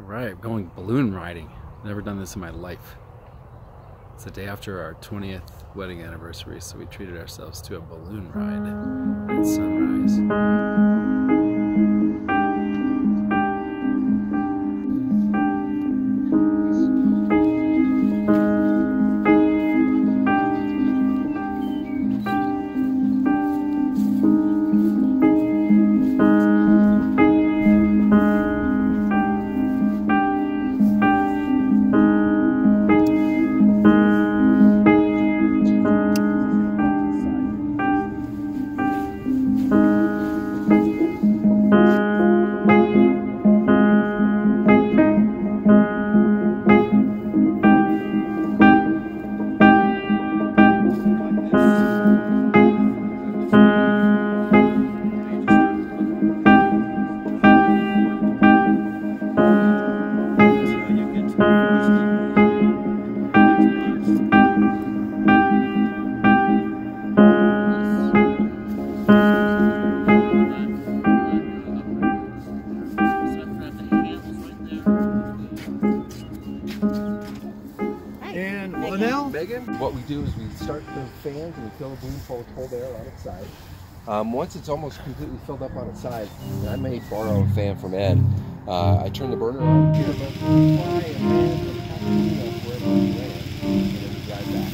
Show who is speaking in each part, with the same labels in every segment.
Speaker 1: Alright, going balloon riding. Never done this in my life. It's the day after our 20th wedding anniversary, so we treated ourselves to a balloon ride at sunrise.
Speaker 2: What we do is we start the fans and we fill the balloon full with cold air on its side. Once it's almost completely filled up on its side, and I may borrow a fan from Ed, I turn the burner on, get it fly and land and wherever we land, and then we drive back.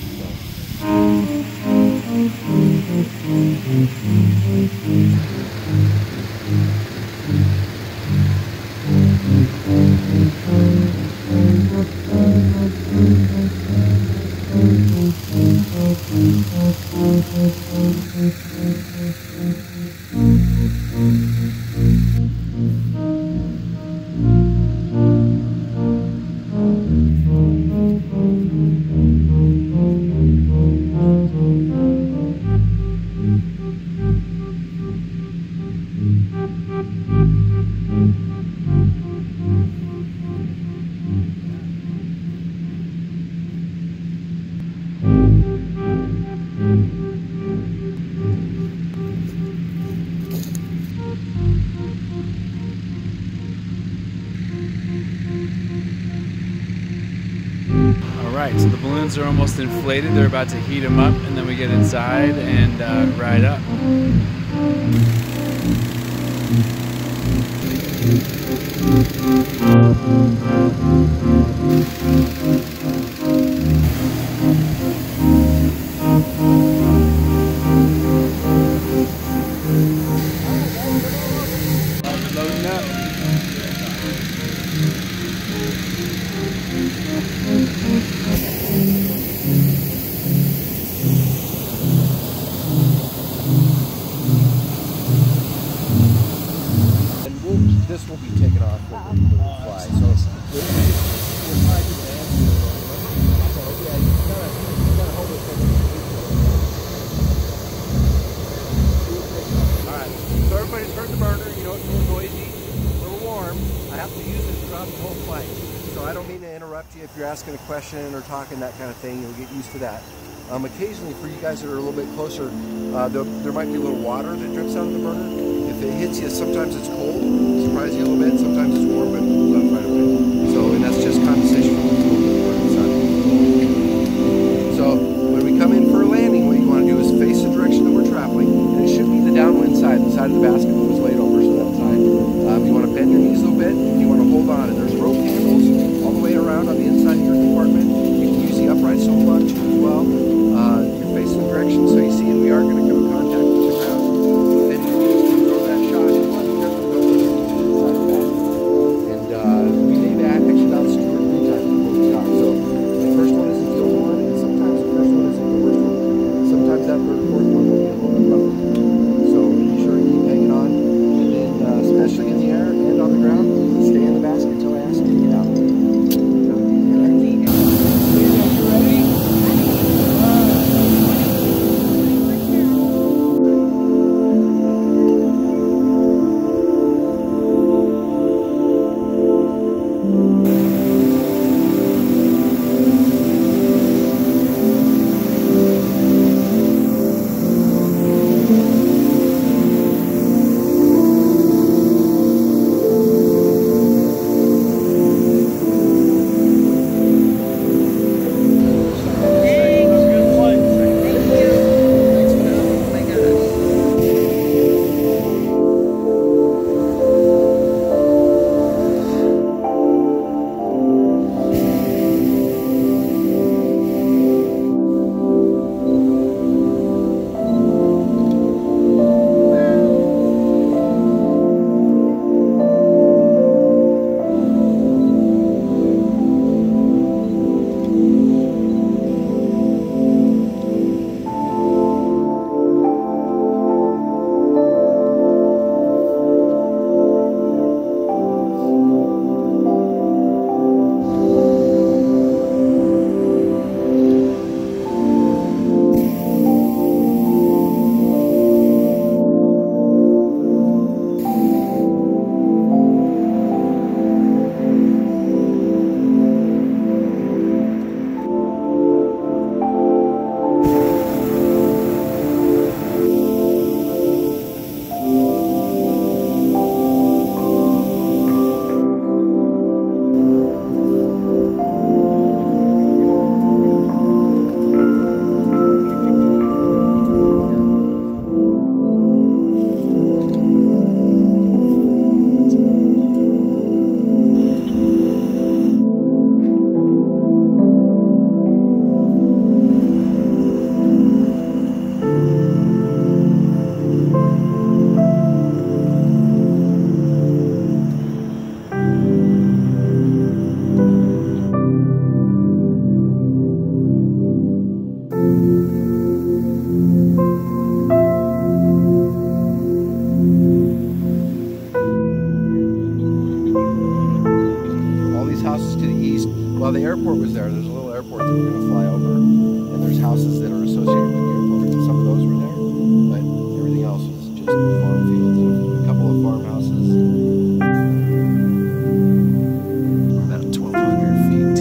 Speaker 1: Alright, so the balloons are almost inflated. They're about to heat them up, and then we get inside and ride up. Loading up.
Speaker 2: This will be taken off when we fly. So we're flying to the end. So yeah, you gotta hold it there. Alright, so everybody's heard the burner. You know, it's a little noisy, a little warm. I have to use it throughout the whole flight. So I don't mean to interrupt you if you're asking a question or talking, that kind of thing. You'll get used to that. Occasionally, for you guys that are a little bit closer, there might be a little water that drips out of the burner. If it hits you, sometimes it's cold, surprise you a little bit. Sometimes it's warm, but it cools off right away. So, and that's just condensation from the cold inside. So, when we come in for a landing, what you want to do is face the direction that we're traveling, and it should be the downwind side, the side of the basket that was laid over, so that side. You want to bend your knees a little bit, and you want to hold on. And there's rope handles all the way around on the inside of your compartment. You can use the upright sole block too as well. You're facing the direction, so you see, and we are going to come in contact with the ground. Then you throw that shot in one, and Well, the airport was there. There's a little airport that we're going to fly over, and there's houses that are associated with the airport, and some of those were there, but everything else was just farm fields and a couple of farmhouses.
Speaker 1: About 1,200 feet.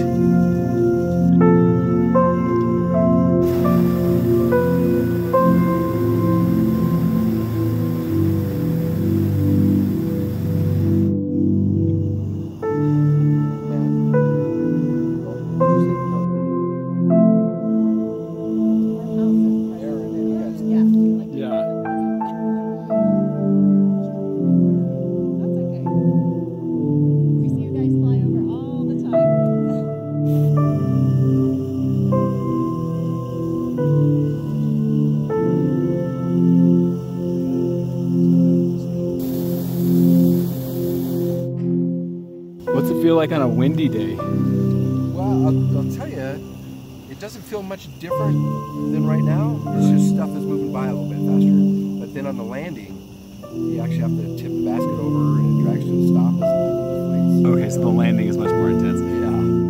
Speaker 3: What's it feel like on a windy day?
Speaker 2: Well, I'll tell you, it doesn't feel much different than right now. It's just stuff that's moving by a little bit faster. But then on the landing, you actually have to tip the basket over and it drags to a stop.
Speaker 3: Okay, so the landing is much more intense.
Speaker 2: Yeah.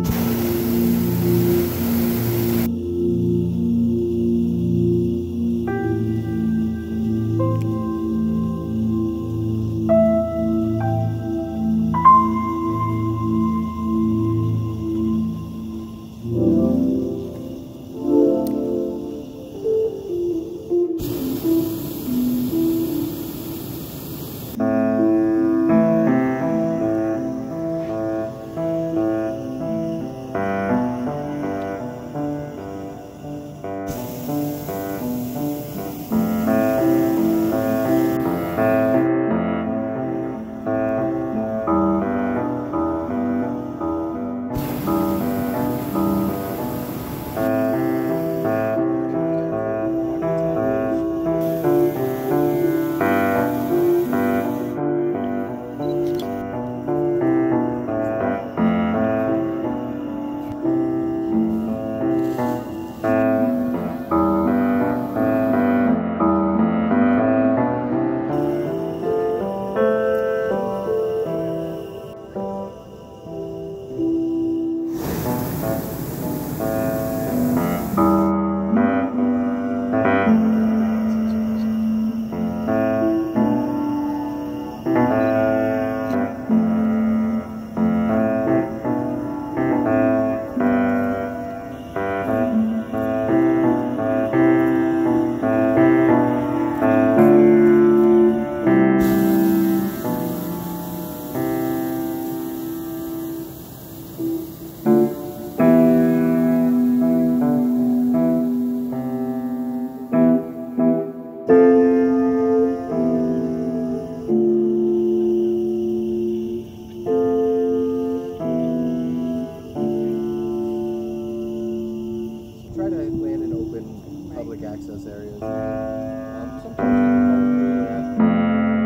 Speaker 2: Try to land in open public access areas. Sometimes you can probably do that.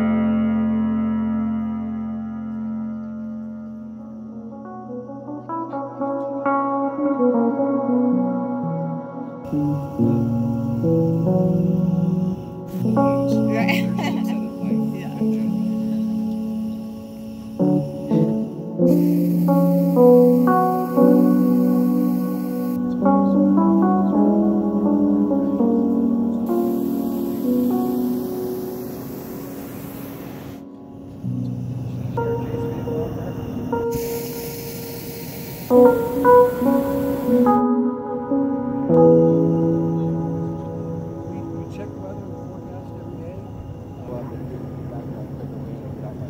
Speaker 2: We check the weather and the forecast every day. Well, I'm going to do it back on quick and get out by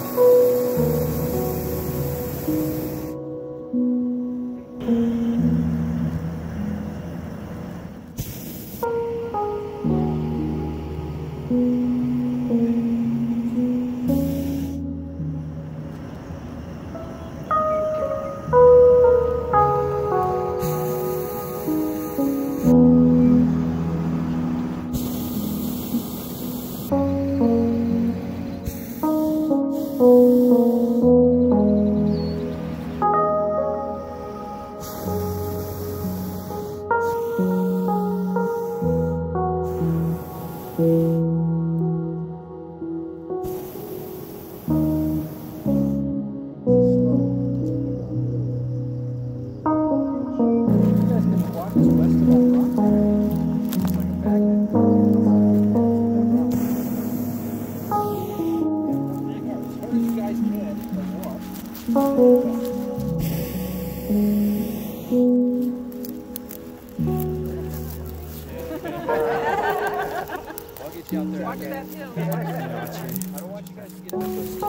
Speaker 2: this. I'll get you out there.
Speaker 4: Watch that hill.
Speaker 2: I don't want you guys to get this.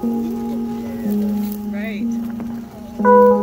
Speaker 4: Right.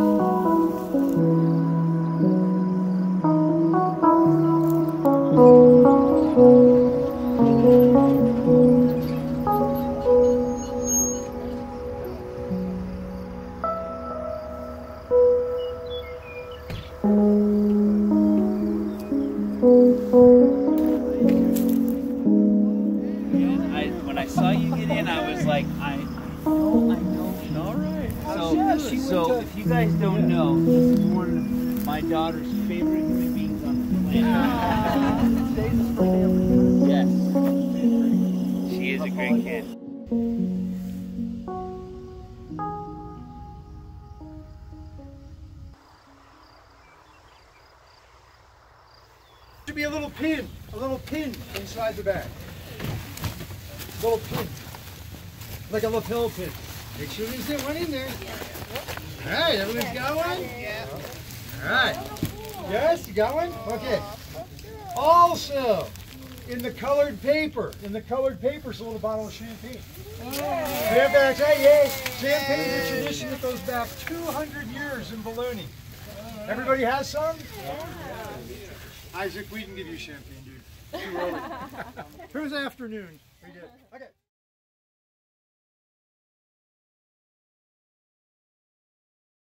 Speaker 5: When I saw you get in, I was like, I know.
Speaker 2: All right.
Speaker 5: So if you guys don't know, this is one of my daughter's favorite human beings on the planet.
Speaker 2: Today's his birthday ever?
Speaker 5: Yes. She is a great kid.
Speaker 2: Should be a little pin inside the bag. Little pin, like a lapel pin. Make sure there's one in there. All right, everyone's got one? Yeah. All right. Yes, you got one? Okay. Also, in the colored paper, is a little bottle of champagne. Champagne is a tradition that goes back 200 years in ballooning. Everybody has some? Isaac, we can give you champagne, dude. Too early. It was afternoon. We did. Okay.